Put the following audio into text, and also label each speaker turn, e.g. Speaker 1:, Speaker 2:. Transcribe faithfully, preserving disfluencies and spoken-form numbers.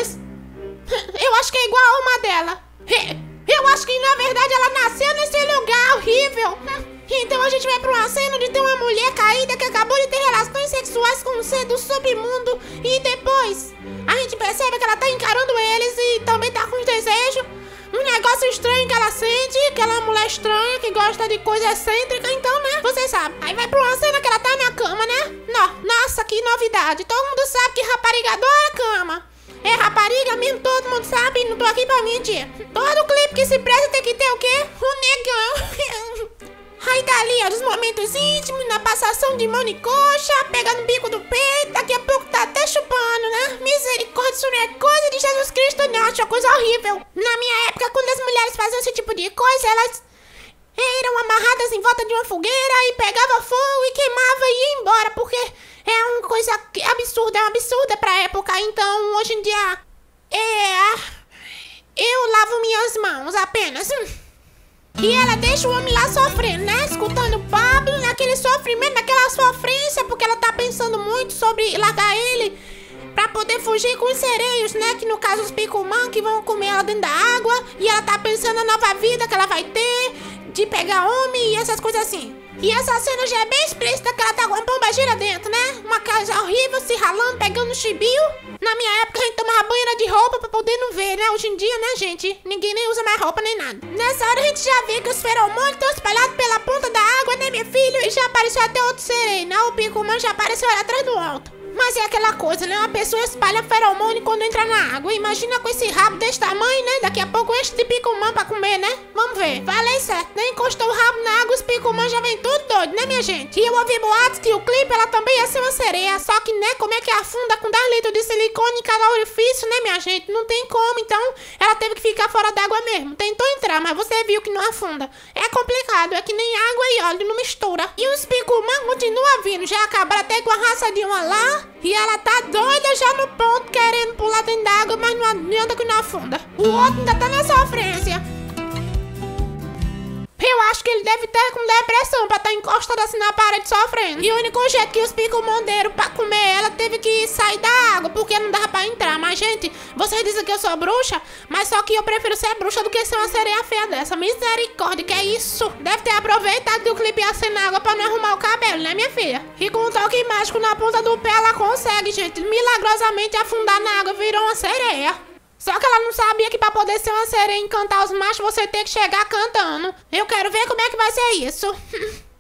Speaker 1: mas eu acho que é igual a uma dela. Eu acho que na verdade ela nasceu nesse lugar horrível. Então a gente vai pra uma cena onde tem uma mulher caída que acabou de ter relações sexuais com um ser do submundo. E depois a gente percebe que ela tá encarando eles e também tá com desejo. Um negócio estranho que ela sente, que ela é uma mulher estranha, que gosta de coisa excêntrica, então, né? Você sabe. Aí vai pra uma cena que ela tá na cama, né? Não, nossa, que novidade. Todo mundo sabe que rapariga adora cama. É rapariga mesmo, todo mundo sabe, não tô aqui pra mentir. Todo clipe que se presta tem que ter o quê? Um negão. Aí tá ali, ó, os momentos íntimos, na passação de mão e coxa, pegando o bico do peito, daqui a pouco tá até chupando, né? Misericórdia, isso não é coisa de Jesus Cristo, não, acho uma coisa horrível. Na minha época, quando as mulheres faziam esse tipo de coisa, elas eram amarradas em volta de uma fogueira e pegava fogo e queimava e ia embora, porque é uma coisa absurda, é uma absurda pra época. Então, hoje em dia, é... eu lavo minhas mãos apenas. E ela deixa o homem lá sofrendo, né? Escutando o Pablo, naquele sofrimento, naquela sofrência, porque ela tá pensando muito sobre largar ele pra poder fugir com os sereios, né? Que no caso os picumã que vão comer ela dentro da água. E ela tá pensando na nova vida que ela vai ter, de pegar homem e essas coisas assim. E essa cena já é bem explícita, que ela tá com uma bomba gira dentro, né? Uma casa horrível, se ralando, pegando chibio. Na minha época a gente tomava banheira de roupa pra poder não ver, né? Hoje em dia, né, gente? Ninguém nem usa mais roupa nem nada. Nessa hora a gente já vê que os feromônios estão espalhados pela ponta da água, né, meu filho? E já apareceu até outro sereio, né? O picumã já apareceu ali atrás do alto. Mas é aquela coisa, né? Uma pessoa espalha feromônio quando entra na água. Imagina com esse rabo desse tamanho, né? Daqui a pouco enche de picumã pra comer, né? Vamos ver. Falei certo, né? Encostou o rabo na água, os picumã já vem tudo doido, né, minha gente? E eu ouvi boatos que o clipe, ela também ia ser uma sereia. Só que, né, como é que afunda com dez litros de silicone em cada orifício, né, minha gente? Não tem como, então ela teve que ficar fora d'água mesmo. Tentou entrar, mas você viu que não afunda. É complicado, é que nem água e óleo, não mistura. E os picumã continuam vindo. Já acabaram até com a raça de uma lá. E ela tá doida já no ponto, querendo pular dentro d'água, mas não adianta que não afunda. O outro ainda tá na sofrência. Eu acho que ele deve estar com depressão pra estar encostado assim na parede sofrendo. E o único jeito que os picumã deram pra comer ela teve que sair da água, porque não dava pra entrar. Mas, gente, vocês dizem que eu sou bruxa, mas só que eu prefiro ser bruxa do que ser uma sereia feia dessa. Misericórdia, que é isso? Deve ter aproveitado que o clipe ia ser na água pra não arrumar o cabelo, né, minha filha? E com um toque mágico na ponta do pé, ela consegue, gente, milagrosamente afundar na água, virou uma sereia. Só que ela não sabia que pra poder ser uma sereia e encantar os machos, você tem que chegar cantando. Eu quero ver como é que vai ser isso.